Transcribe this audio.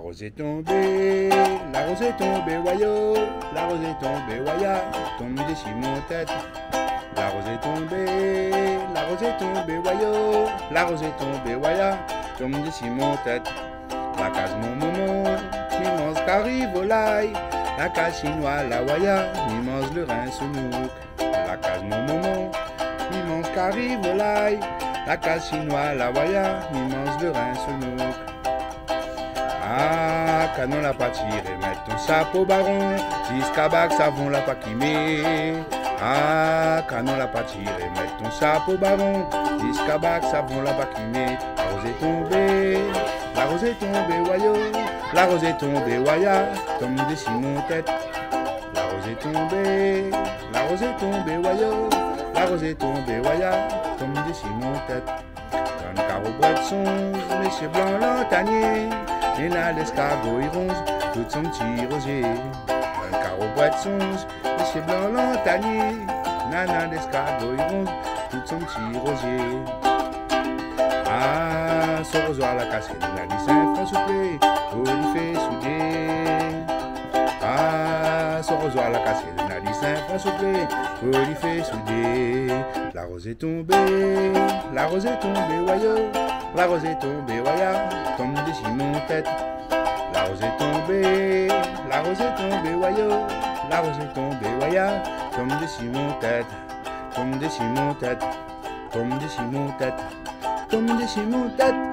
rose est tombée, la rose est tombée, voyou, la rose est tombée, voya, tombée sur mon tête. La rose est tombée, la rose est tombée, voyou, la rose est tombée, voya, tombée sur mon tête. La case mon momo, mi carri volaille, la case chinois, la waya, mi mange le rein sous nouk. La case mon momo, mi carri volaille, la case chinois, la waya, mi mange le rein sous nouk. Ah, canon la pas tiré, mettre ton chapeau baron, jusqu'à bac savon la pas quimé. Ah, canon la pas tiré, mettre ton chapeau baron, jusqu'à bac savon la pas quimé. La rose est tombée, la rose est tombée, voyou, la rose est tombée, waya, tombée sur mon tête. La rose est tombée, la rose est tombée, voyou, la rose est tombée, waya, tombée sur mon tête. Dans le carreau bois de songe, monsieur blanc lantanier, et là l'escargot il ronge, tout son petit rosier. Dans le carreau bois de songe, monsieur blanc lantanier, nana l'escargot il ronge, tout son petit rosier. Ah, ce rosoir la cassée, la dit Saint-Franc soufflé, pour lui fait souder. Ah, ce rosoir la cassée, la dit Saint-Franc soufflé, pour lui fait souder. La rose est tombée, la rose est tombée, voyou, la rose est tombée, voya, tombée sur mon tête. La rose est tombée, la rose est tombée, voyou, la rose est tombée, voya, tombée sur mon tête, tombée sur mon tête, tombée sur mon tête, tombée sur mon tête.